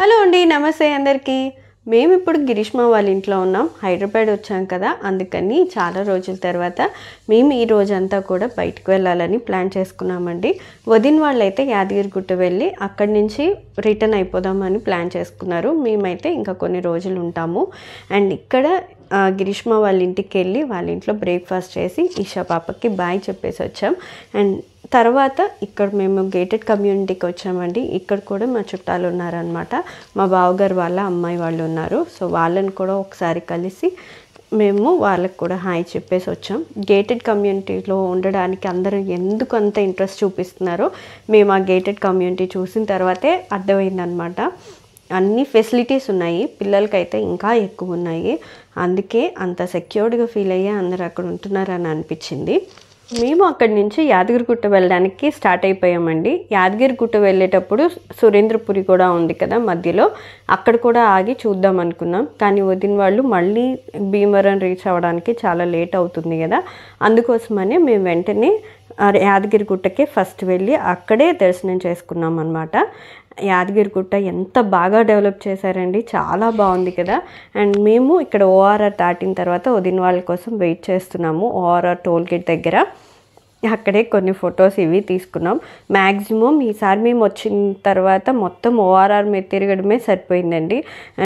Hello అండి, నమస్తే అందరికీ. మేము ఇప్పుడు గిరీష్మ వాళ్ళ ఇంట్లో ఉన్నాం. హైదరాబాద్ వచ్చాం కదా, అందుకని చాలా రోజుల తర్వాత మేము ఈ రోజంతా కూడా బయటకు వెళ్ళాలని ప్లాన్ చేసుకున్నామండి. వదిన వాళ్ళైతే యాదగిరిగుట్ట వెళ్ళి అక్కడి నుంచి రిటర్న్ అయిపోదామని ప్లాన్ చేసుకున్నారు. మేమైతే ఇంకా కొన్ని రోజులు ఉంటాము. అండ్ ఇక్కడ గిరీష్మ వాళ్ళ ఇంటికి వెళ్ళి వాళ్ళ ఇంట్లో బ్రేక్ఫాస్ట్ చేసి ఈషా పాపకి బాయ్ చెప్పేసి వచ్చాం. అండ్ తర్వాత ఇక్కడ మేము గేటెడ్ కమ్యూనిటీకి వచ్చామండి. ఇక్కడ కూడా మా చుట్టాలు ఉన్నారనమాట. మా బావగారు వాళ్ళ అమ్మాయి వాళ్ళు ఉన్నారు. సో వాళ్ళని కూడా ఒకసారి కలిసి మేము వాళ్ళకి కూడా హాయ్ చెప్పేసి వచ్చాం. గేటెడ్ కమ్యూనిటీలో ఉండడానికి అందరూ ఎందుకు అంత ఇంట్రెస్ట్ చూపిస్తున్నారో మేము ఆ గేటెడ్ కమ్యూనిటీ చూసిన తర్వాతే అర్థమైందనమాట. అన్ని ఫెసిలిటీస్ ఉన్నాయి, పిల్లలకైతే ఇంకా ఎక్కువ ఉన్నాయి. అందుకే అంత సెక్యూర్డ్గా ఫీల్ అయ్యి అందరూ అక్కడ ఉంటున్నారని అనిపించింది. మేము అక్కడి నుంచి యాదగిరిగుట్ట వెళ్ళడానికి స్టార్ట్ అయిపోయామండి. యాదగిరిగుట్ట వెళ్ళేటప్పుడు సురేంద్రపురి కూడా ఉంది కదా మధ్యలో, అక్కడ కూడా ఆగి చూద్దాం అనుకున్నాం. కానీ వదిన వాళ్ళు మళ్ళీ భీమవరం రీచ్ అవ్వడానికి చాలా లేట్ అవుతుంది కదా, అందుకోసమనే మేము వెంటనే యాదగిరిగుట్టకే ఫస్ట్ వెళ్ళి అక్కడే దర్శనం చేసుకున్నాం అనమాట. యాదగిరిగుట్ట ఎంత బాగా డెవలప్ చేశారండి, చాలా బాగుంది కదా. అండ్ మేము ఇక్కడ ఓఆర్ఆర్ దాటిన తర్వాత వదిన వాళ్ళ కోసం వెయిట్ చేస్తున్నాము ఓఆర్ఆర్ టోల్ గేట్ దగ్గర. అక్కడే కొన్ని ఫొటోస్ ఇవి తీసుకున్నాం. మ్యాక్సిమం ఈసారి మేము వచ్చిన తర్వాత మొత్తం ఓఆర్ఆర్ మీద తిరగడమే సరిపోయిందండి.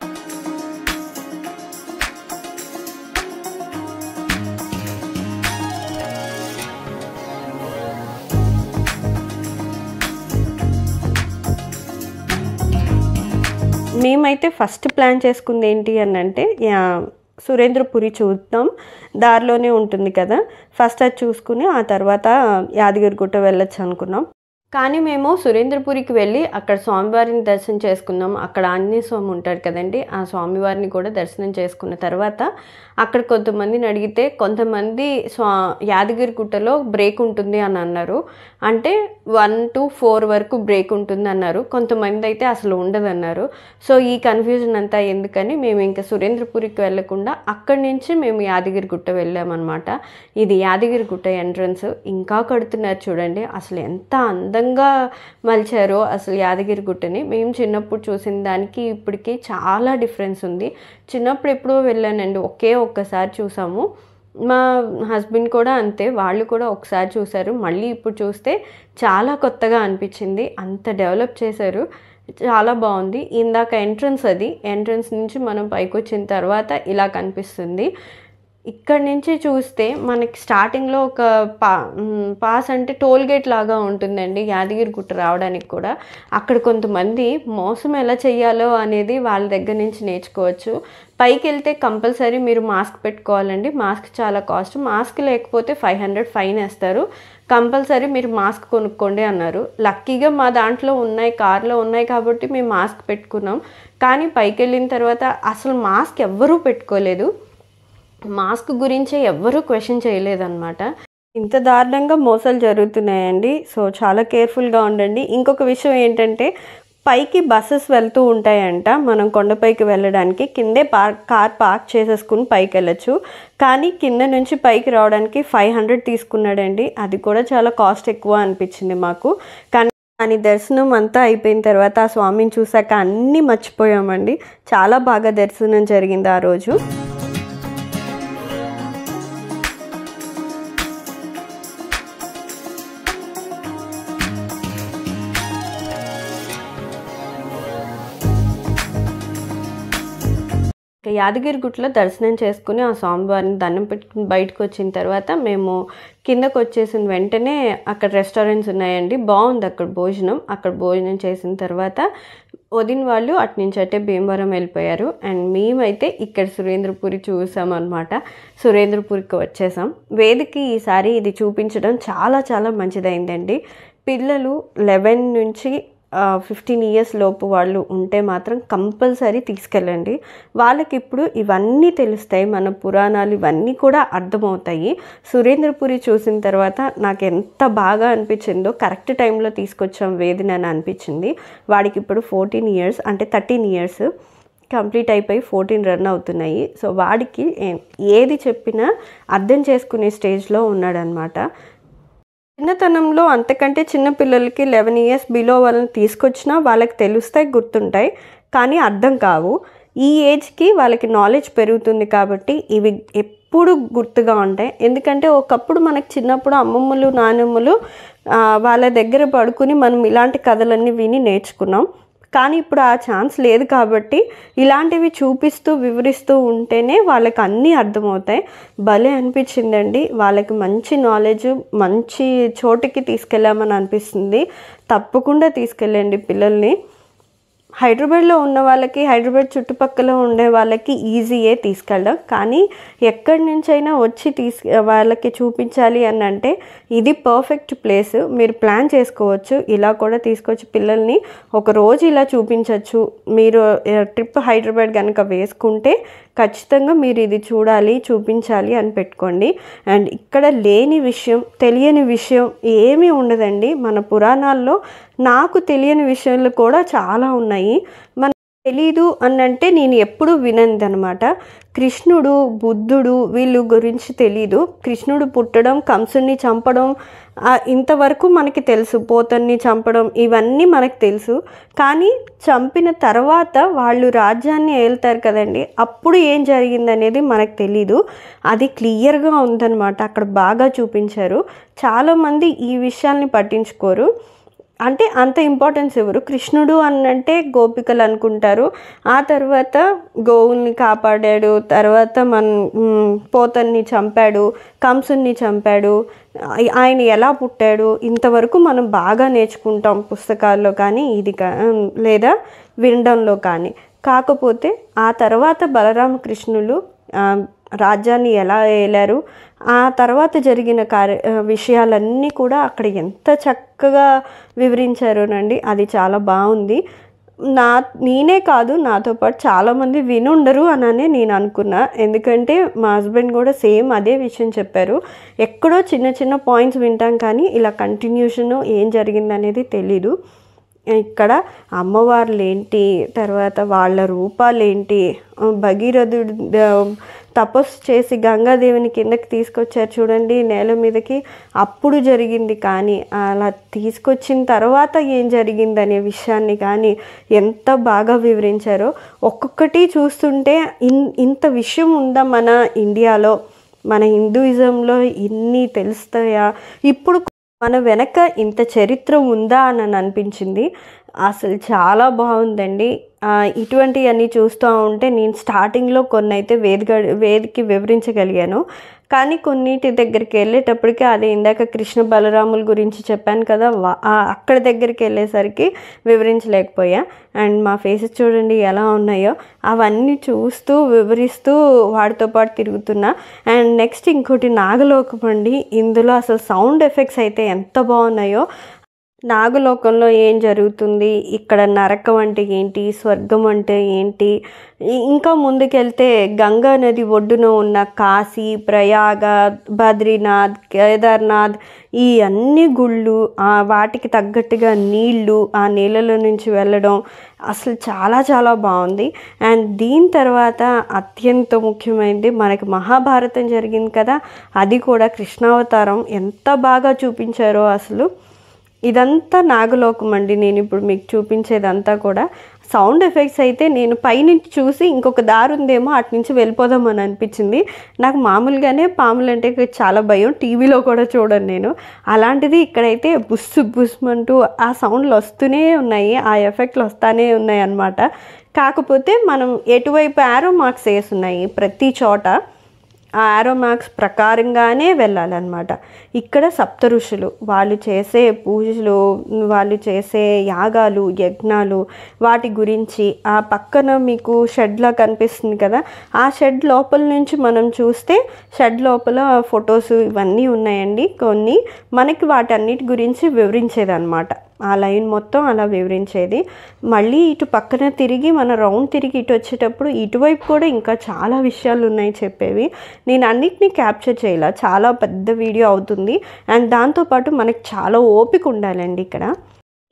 మేమైతే ఫస్ట్ ప్లాన్ చేసుకుంది ఏంటి అని అంటే, సురేంద్రపురి చూద్దాం, దారిలోనే ఉంటుంది కదా, ఫస్ట్ అది చూసుకుని ఆ తర్వాత యాదగిరిగుట్ట వెళ్ళొచ్చు అనుకున్నాం. కానీ మేము సురేంద్రపురికి వెళ్ళి అక్కడ స్వామివారిని దర్శనం చేసుకున్నాం. అక్కడ ఆంజనేయ స్వామి ఉంటాడు కదండి, ఆ స్వామివారిని కూడా దర్శనం చేసుకున్న తర్వాత అక్కడ కొంతమందిని అడిగితే కొంతమంది యాదగిరిగుట్టలో బ్రేక్ ఉంటుంది అని అన్నారు. అంటే 1 to 4 వరకు బ్రేక్ ఉంటుంది అన్నారు. కొంతమంది అయితే అసలు ఉండదన్నారు. సో ఈ కన్ఫ్యూజన్ అంతా ఎందుకని మేము ఇంకా సురేంద్రపురికి వెళ్ళకుండా అక్కడి నుంచి మేము యాదగిరిగుట్ట వెళ్ళామన్నమాట. ఇది యాదగిరిగుట్ట ఎంట్రన్స్. ఇంకా కడుతున్నారు చూడండి, అసలు ఎంత అందంగా మలిచారో అసలు యాదగిరిగుట్టని. మేము చిన్నప్పుడు చూసిన దానికి ఇప్పటికి చాలా డిఫరెన్స్ ఉంది. చిన్నప్పుడు ఎప్పుడో వెళ్ళానండి, ఒక్కసారి చూసాము. మా హస్బెండ్ కూడా అంతే, వాళ్ళు కూడా ఒకసారి చూశారు. మళ్ళీ ఇప్పుడు చూస్తే చాలా కొత్తగా అనిపించింది, అంత డెవలప్ చేశారు, చాలా బాగుంది. ఇందాక ఎంట్రన్స్, అది ఎంట్రన్స్ నుంచి మనం పైకి వచ్చిన తర్వాత ఇలా కనిపిస్తుంది. ఇక్కడ నుంచి చూస్తే మనకి స్టార్టింగ్లో ఒక పాస్ అంటే టోల్ గేట్ లాగా ఉంటుందండి యాదగిరిగుట్ట రావడానికి కూడా. అక్కడ కొంతమంది మోసం ఎలా చేయాలో అనేది వాళ్ళ దగ్గర నుంచి నేర్చుకోవచ్చు. పైకి వెళ్తే కంపల్సరీ మీరు మాస్క్ పెట్టుకోవాలండి. మాస్క్ చాలా కాస్ట్, మాస్క్ లేకపోతే 500 ఫైన్ వేస్తారు. కంపల్సరీ మీరు మాస్క్ కొనుక్కోండి అన్నారు. లక్కీగా మా దాంట్లో ఉన్నాయి, కార్లో ఉన్నాయి కాబట్టి మేము మాస్క్ పెట్టుకున్నాం. కానీ పైకి వెళ్ళిన తర్వాత అసలు మాస్క్ ఎవ్వరూ పెట్టుకోలేదు. మాస్క్ గురించే ఎవ్వరూ క్వశ్చన్ చేయలేదన్నమాట. ఇంత దారుణంగా మోసాలు జరుగుతున్నాయండి. సో చాలా కేర్ఫుల్గా ఉండండి. ఇంకొక విషయం ఏంటంటే, పైకి బస్సెస్ వెళ్తూ ఉంటాయంట. మనం కొండపైకి వెళ్ళడానికి కిందే కార్ పార్క్ చేసేసుకుని పైకి వెళ్ళచ్చు. కానీ కింద నుంచి పైకి రావడానికి 500 తీసుకున్నాడండి. అది కూడా చాలా కాస్ట్ ఎక్కువ అనిపించింది మాకు. కానీ దర్శనం అంతా అయిపోయిన తర్వాత ఆ స్వామిని చూసాక అన్నీ మర్చిపోయామండి. చాలా బాగా దర్శనం జరిగింది ఆ రోజు. యాదగిరిగుట్టలో దర్శనం చేసుకుని ఆ స్వామివారిని దండం పెట్టుకుని బయటకు వచ్చిన తర్వాత మేము కిందకు వచ్చేసిన వెంటనే అక్కడ రెస్టారెంట్స్ ఉన్నాయండి, బాగుంది అక్కడ భోజనం. అక్కడ భోజనం చేసిన తర్వాత వదిన వాళ్ళు అటు నుంచి అంటే భీమవరం వెళ్ళిపోయారు. అండ్ మేమైతే ఇక్కడ సురేంద్రపురి చూసామన్నమాట. సురేంద్రపురికి వచ్చేసాం. వేదికి ఈసారి ఇది చూపించడం చాలా చాలా మంచిదైందండి. పిల్లలు 11 నుంచి 15 ఇయర్స్ లోపు వాళ్ళు ఉంటే మాత్రం కంపల్సరీ తీసుకెళ్ళండి. వాళ్ళకి ఇప్పుడు ఇవన్నీ తెలుస్తాయి, మన పురాణాలు ఇవన్నీ కూడా అర్థమవుతాయి. సురేంద్రపురి చూసిన తర్వాత నాకు ఎంత బాగా అనిపించిందో, కరెక్ట్ టైంలో తీసుకొచ్చాం వేదిని అని అనిపించింది. వాడికి ఇప్పుడు 14 ఇయర్స్, అంటే 13 ఇయర్స్ కంప్లీట్ అయిపోయి 14 రన్ అవుతున్నాయి. సో వాడికి ఏది చెప్పినా అర్థం చేసుకునే స్టేజ్లో ఉన్నాడనమాట. చిన్నతనంలో అంతకంటే చిన్న పిల్లలకి 11 ఇయర్స్ బిలో వాళ్ళని తీసుకొచ్చినా వాళ్ళకి తెలుస్తాయి, గుర్తుంటాయి. కానీ అర్థం కావు. ఈ ఏజ్కి వాళ్ళకి నాలెడ్జ్ పెరుగుతుంది కాబట్టి ఇవి ఎప్పుడు గుర్తుగా ఉంటాయి. ఎందుకంటే ఒకప్పుడు మనకు చిన్నప్పుడు అమ్మమ్మలు నానమ్మలు వాళ్ళ దగ్గర పడుకుని మనం ఇలాంటి కథలన్నీ విని నేర్చుకున్నాం. కానీ ఇప్పుడు ఆ ఛాన్స్ లేదు కాబట్టి ఇలాంటివి చూపిస్తూ వివరిస్తూ ఉంటేనే వాళ్ళకి అన్నీ అర్థమవుతాయి. భలే అనిపించిందండి. వాళ్ళకి మంచి నాలెడ్జ్ మంచి చోటుకి తీసుకెళ్ళామని అనిపిస్తుంది. తప్పకుండా తీసుకెళ్ళండి పిల్లల్ని. హైదరాబాద్లో ఉన్న వాళ్ళకి, హైదరాబాద్ చుట్టుపక్కల ఉండే వాళ్ళకి ఈజీయే తీసుకెళ్ళడం. కానీ ఎక్కడి నుంచైనా వచ్చి వాళ్ళకి చూపించాలి అని అంటే ఇది పర్ఫెక్ట్ ప్లేస్. మీరు ప్లాన్ చేసుకోవచ్చు, ఇలా కూడా తీసుకొచ్చి పిల్లల్ని ఒకరోజు ఇలా చూపించవచ్చు. మీరు ట్రిప్ హైదరాబాద్ కనుక వేసుకుంటే ఖచ్చితంగా మీరు ఇది చూడాలి, చూపించాలి అని పెట్టుకోండి. అండ్ ఇక్కడ లేని విషయం, తెలియని విషయం ఏమీ ఉండదండి. మన పురాణాల్లో నాకు తెలియని విషయాలు కూడా చాలా ఉన్నాయి. మన తెలీదు అనంటే నేను ఎప్పుడు వినదనమాట. కృష్ణుడు, బుద్ధుడు వీళ్ళు గురించి తెలీదు. కృష్ణుడు పుట్టడం, కంసుని చంపడం ఇంతవరకు మనకి తెలుసు. పోతన్ని చంపడం ఇవన్నీ మనకు తెలుసు. కానీ చంపిన తర్వాత వాళ్ళు రాజ్యాన్ని ఏలుతారు కదండి, అప్పుడు ఏం జరిగిందనేది మనకు తెలీదు. అది క్లియర్గా ఉందన్నమాట. అక్కడ బాగా చూపించారు. చాలామంది ఈ విషయాల్ని పట్టించుకోరు, అంటే అంత ఇంపార్టెన్స్ ఇవ్వరు. కృష్ణుడు అనంటే గోపికలు అనుకుంటారు. ఆ తర్వాత గోవుల్ని కాపాడాడు, తర్వాత పోతన్ని చంపాడు, కంసుని చంపాడు, ఆయన ఎలా పుట్టాడు ఇంతవరకు మనం బాగా నేర్చుకుంటాం పుస్తకాల్లో కానీ ఇది లేదా వినడంలో కానీ. కాకపోతే ఆ తర్వాత బలరామకృష్ణులు రాజ్యాన్ని ఎలా ఏలారు, ఆ తర్వాత జరిగిన విషయాలన్నీ కూడా అక్కడ ఎంత చక్కగా వివరించారోనండి. అది చాలా బాగుంది. నేనే కాదు, నాతో పాటు చాలామంది వినుండరు అననే నేను అనుకున్నా. ఎందుకంటే మా హస్బెండ్ కూడా సేమ్ అదే విషయం చెప్పారు. ఎక్కడో చిన్న చిన్న పాయింట్స్ వింటాం కానీ ఇలా కంటిన్యూషన్ ఏం జరిగిందనేది తెలీదు. ఇక్కడ అమ్మవార్లు ఏంటి, తర్వాత వాళ్ళ రూపాలేంటి, భగీరథుడు తపస్సు చేసి గంగాదేవిని కిందకి తీసుకొచ్చారు చూడండి నేల మీదకి, అప్పుడు జరిగింది. కానీ అలా తీసుకొచ్చిన తర్వాత ఏం జరిగిందనే విషయాన్ని కానీ ఎంత బాగా వివరించారో. ఒక్కొక్కటి చూస్తుంటే ఇంత విషయం ఉందా మన ఇండియాలో, మన హిందూయిజంలో ఇన్ని తెలుస్తాయా, ఇప్పుడు మన వెనక ఇంత చరిత్ర ఉందా అని అనిపించింది. అసలు చాలా బాగుందండి. ఇటువంటివన్నీ చూస్తూ ఉంటే నేను స్టార్టింగ్లో కొన్ని అయితే వేదికి వివరించగలిగాను. కానీ కొన్నిటి దగ్గరికి వెళ్ళేటప్పటికి అదే ఇందాక కృష్ణ బలరాముల గురించి చెప్పాను కదా, అక్కడ దగ్గరికి వెళ్ళేసరికి వివరించలేకపోయా. అండ్ మా ఫేసెస్ చూడండి ఎలా ఉన్నాయో, అవన్నీ చూస్తూ వివరిస్తూ వాటితో పాటు తిరుగుతున్నా. అండ్ నెక్స్ట్ ఇంకోటి నాగలోకం అండి. ఇందులో అసలు సౌండ్ ఎఫెక్ట్స్ అయితే ఎంత బాగున్నాయో. నాగలోకంలో ఏం జరుగుతుంది, ఇక్కడ నరకం అంటే ఏంటి, స్వర్గం అంటే ఏంటి, ఇంకా ముందుకెళ్తే గంగా నది ఒడ్డున ఉన్న కాశీ, ప్రయాగ, బద్రీనాథ్, కేదార్నాథ్ ఈ అన్ని గుళ్ళు, వాటికి తగ్గట్టుగా నీళ్ళు, ఆ నీళ్ళలో నుంచి వెళ్ళడం అసలు చాలా చాలా బాగుంది. అండ్ దీని తర్వాత అత్యంత ముఖ్యమైనది మనకి మహాభారతం జరిగింది కదా, అది కూడా కృష్ణావతారం ఎంత బాగా చూపించారో అసలు. ఇదంతా నాగలోకం అండి. నేను ఇప్పుడు మీకు చూపించేదంతా కూడా సౌండ్ ఎఫెక్ట్స్ అయితే నేను పైనుంచి చూసి ఇంకొక దారి ఉందేమో అటు నుంచి వెళ్ళిపోదామని అనిపించింది. నాకు మామూలుగానే పాములు అంటే చాలా భయం, టీవీలో కూడా చూడను నేను. అలాంటిది ఇక్కడైతే బుస్సు బుస్మంటూ ఆ సౌండ్లు వస్తూనే ఉన్నాయి, ఆ ఎఫెక్ట్లు వస్తూనే ఉన్నాయి అన్నమాట. కాకపోతే మనం ఎటువైపు యారో మార్క్స్ వేస్తున్నాయి ప్రతి చోట, ఆ యారో మార్క్స్ ప్రకారంగానే వెళ్ళాలన్నమాట. ఇక్కడ సప్త ఋషులు వాళ్ళు చేసే పూజలు, వాళ్ళు చేసే యాగాలు, యజ్ఞాలు, వాటి గురించి ఆ పక్కన మీకు షెడ్లా కనిపిస్తుంది కదా, ఆ షెడ్ లోపల నుంచి మనం చూస్తే షెడ్ లోపల ఫొటోస్ ఇవన్నీ ఉన్నాయండి కొన్ని. మనకి వాటన్నిటి గురించి వివరించేదన్నమాట. ఆ లైన్ మొత్తం అలా వివరించేది. మళ్ళీ ఇటు పక్కన తిరిగి మన రౌండ్ తిరిగి ఇటు వచ్చేటప్పుడు ఇటువైపు కూడా ఇంకా చాలా విషయాలు ఉన్నాయి చెప్పేవి. నేను అన్నిటినీ క్యాప్చర్ చేయాల, చాలా పెద్ద వీడియో అవుతుంది. అండ్ దాంతోపాటు మనకి చాలా ఓపిక ఉండాలండి. ఇక్కడ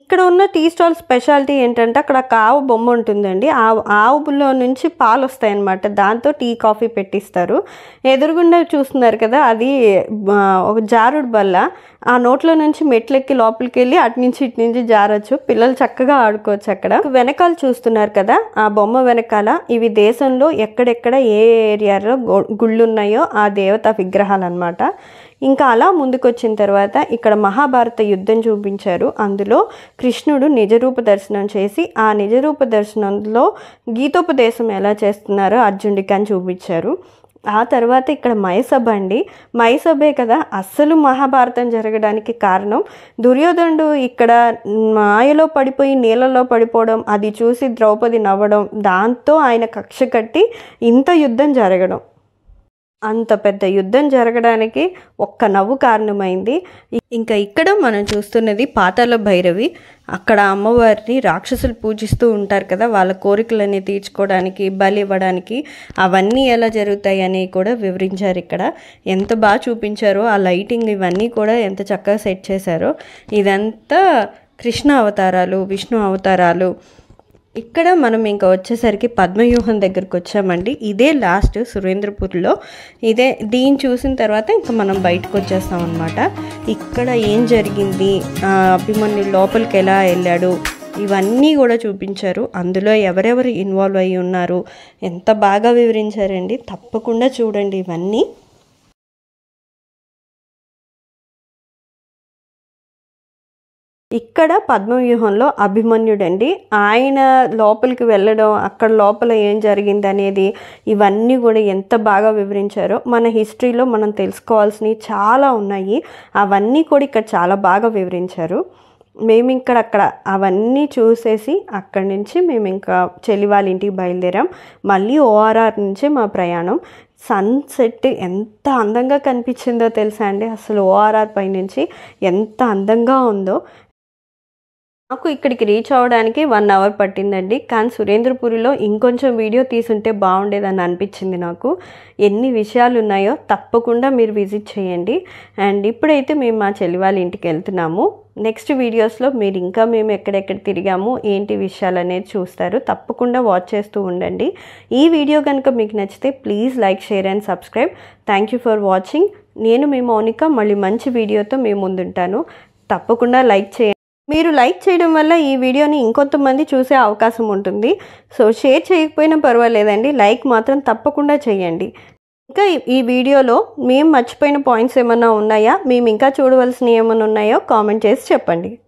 ఇక్కడ ఉన్న టీ స్టాల్ స్పెషాలిటీ ఏంటంటే అక్కడ ఒక ఆవు బొమ్మ ఉంటుందండి. ఆవులో నుంచి పాలు వస్తాయన్నమాట. దాంతో టీ కాఫీ పెట్టిస్తారు. ఎదురుగుండా చూస్తున్నారు కదా, అది ఒక జారుడు బల్ల. ఆ నోట్లో నుంచి మెట్లెక్కి లోపలికి వెళ్ళి అటు నుంచి ఇటు నుంచి జారొచ్చు. పిల్లలు చక్కగా ఆడుకోవచ్చు అక్కడ. వెనకాల చూస్తున్నారు కదా, ఆ బొమ్మ వెనకాల ఇవి దేశంలో ఎక్కడెక్కడ ఏ ఏరియాలో గుళ్ళు ఉన్నాయో ఆ దేవతా విగ్రహాలు అన్నమాట. ఇంకా అలా ముందుకు వచ్చిన తర్వాత ఇక్కడ మహాభారత యుద్ధం చూపించారు. అందులో కృష్ణుడు నిజరూప దర్శనం చేసి ఆ నిజరూప దర్శనంలో గీతోపదేశం ఎలా చేస్తున్నారో అర్జునుడికి అని చూపించారు. ఆ తర్వాత ఇక్కడ మయసభ అండి. మయసభే కదా అస్సలు మహాభారతం జరగడానికి కారణం. దుర్యోధనుడు ఇక్కడ మాయలో పడిపోయి నీళ్ళలో పడిపోవడం, అది చూసి ద్రౌపది నవ్వడం, దాంతో ఆయన కక్ష కట్టి ఇంత యుద్ధం జరగడం. అంత పెద్ద యుద్ధం జరగడానికి ఒక్క నవ్వు కారణమైంది. ఇంకా ఇక్కడ మనం చూస్తున్నది పాతాళ భైరవి. అక్కడ అమ్మవారిని రాక్షసులు పూజిస్తూ ఉంటారు కదా, వాళ్ళ కోరికలన్నీ తీర్చుకోవడానికి, బలి ఇవ్వడానికి, అవన్నీ ఎలా జరుగుతాయి అని కూడా వివరించారు. ఇక్కడ ఎంత బాగా చూపించారో, ఆ లైటింగ్ ఇవన్నీ కూడా ఎంత చక్కగా సెట్ చేశారో. ఇదంతా కృష్ణ అవతారాలు, విష్ణు అవతారాలు. ఇక్కడ మనం ఇంకా వచ్చేసరికి పద్మవ్యూహం దగ్గరికి వచ్చామండి. ఇదే లాస్ట్ సురేంద్రపూర్లో. దీన్ని చూసిన తర్వాత ఇంకా మనం బయటకు వచ్చేస్తాం అన్నమాట. ఇక్కడ ఏం జరిగింది, అభిమన్యు లోపలికి ఎలా వెళ్ళాడు, ఇవన్నీ కూడా చూపించారు. అందులో ఎవరెవరు ఇన్వాల్వ్ అయ్యి ఉన్నారు ఎంత బాగా వివరించారండి. తప్పకుండా చూడండి ఇవన్నీ. ఇక్కడ పద్మవ్యూహంలో అభిమన్యుడండి, ఆయన లోపలికి వెళ్ళడం, అక్కడ లోపల ఏం జరిగింది అనేది ఇవన్నీ కూడా ఎంత బాగా వివరించారో. మన హిస్టరీలో మనం తెలుసుకోవాల్సినవి చాలా ఉన్నాయి, అవన్నీ కూడా ఇక్కడ చాలా బాగా వివరించారు. మేము అక్కడ అవన్నీ చూసేసి అక్కడి నుంచి మేము ఇంకా చెల్లి వాళ్ళ ఇంటికి బయలుదేరాం. మళ్ళీ ORR నుంచే మా ప్రయాణం. సన్సెట్ ఎంత అందంగా కనిపించిందో తెలుసా అండి. అసలు ORR పైనుంచి ఎంత అందంగా ఉందో. నాకు ఇక్కడికి రీచ్ అవ్వడానికి 1 అవర్ పట్టిందండి. కానీ సురేంద్రపురిలో ఇంకొంచెం వీడియో తీసుంటే బాగుండేదని అనిపించింది నాకు. ఎన్ని విషయాలు ఉన్నాయో తప్పకుండా మీరు విజిట్ చేయండి. అండ్ ఇప్పుడైతే మేము మా చెల్లి వాళ్ళ ఇంటికి వెళ్తున్నాము. నెక్స్ట్ వీడియోస్లో మీరు ఇంకా మేము ఎక్కడెక్కడ తిరిగాము ఏంటి విషయాలు అనేది చూస్తారు. తప్పకుండా వాచ్ చేస్తూ ఉండండి. ఈ వీడియో కనుక మీకు నచ్చితే please like, share and subscribe. Thank you for watching. నేను మీ మౌనిక. మళ్ళీ మంచి వీడియోతో మీ ముందుంటాను. తప్పకుండా లైక్ చేయండి. మీరు లైక్ చేయడం వల్ల ఈ వీడియోని ఇంకొంతమంది చూసే అవకాశం ఉంటుంది. సో షేర్ చేయకపోయినా పర్వాలేదండి, లైక్ మాత్రం తప్పకుండా చేయండి. ఇంకా ఈ వీడియోలో మేము మర్చిపోయిన పాయింట్స్ ఏమైనా ఉన్నాయా, మేము ఇంకా చూడవలసినవి ఏమైనా ఉన్నాయో కామెంట్ చేసి చెప్పండి.